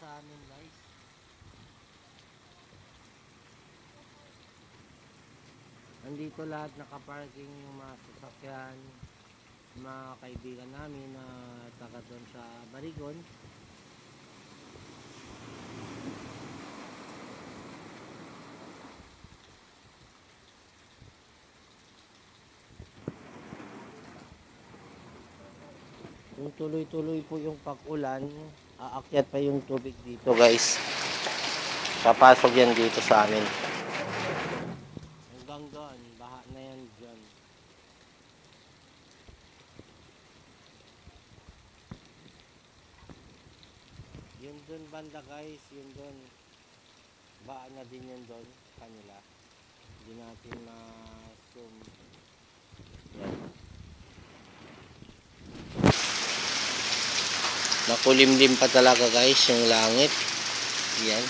sa amin guys. Nandito lahat nakaparking yung mga sasakyan, mga kaibigan namin na taga doon sa Barigon. Kung tuloy-tuloy po yung pag-ulan, aakyat pa yung tubig dito guys. Papasok yan dito sa amin. Hanggang doon, baha na yan dyan. Yun doon banda guys, yun doon. Baha na din yun doon, kanila. Hindi natin ma-zoom. Yan. Makulimlim pa talaga guys yung langit. Yan.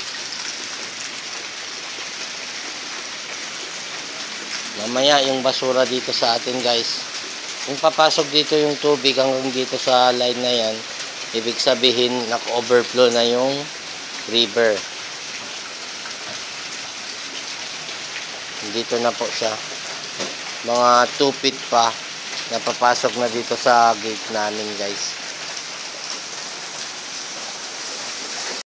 Mamaya yung basura dito sa atin guys. Kung papasok dito yung tubig hanggang dito sa line na yan, ibig sabihin naka-overflow na yung river. Dito na po siya. Mga 2 feet pa napapasok na dito sa gate namin guys.